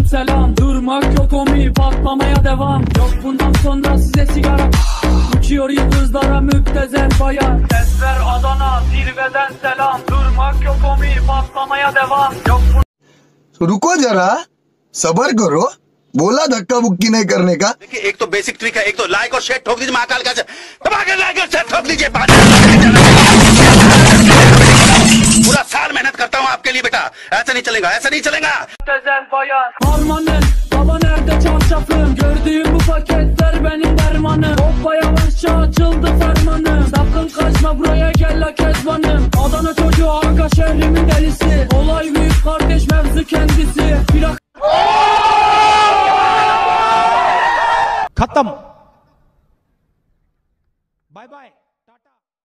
selam. Durmak yok omi, patlamaya devam. Yok bundan sonra size sigara. Uçuyor yıldızlara müptezel bayan. Sesler Adana, zirveden selam. Durmak yok omi, patlamaya devam. Yok रुको जरा, सबर करो. बोला धक्का बुक्की नहीं करने का. देखिए एक तो बेसिक ट्रिक है, एक तो लाइक और शेयर ठोक दीजिए महाकाल का लाइक और शेयर ठोक दीजिए. पूरा साल मेहनत करता हूँ आपके लिए बेटा, ऐसा नहीं चलेगा, ऐसा नहीं चलेगा. Harmanım, baba nerede çarşafım? Gördüğüm bu paketler benim dermanım. Hoppa yavaşça açıldı fermanım. Sakın kaçma buraya gel la kezbanım. Adana çocuğu aga şehrimin delisi. Olay büyük kardeş mevzu kendisi. Plak खत्म. Bye bye.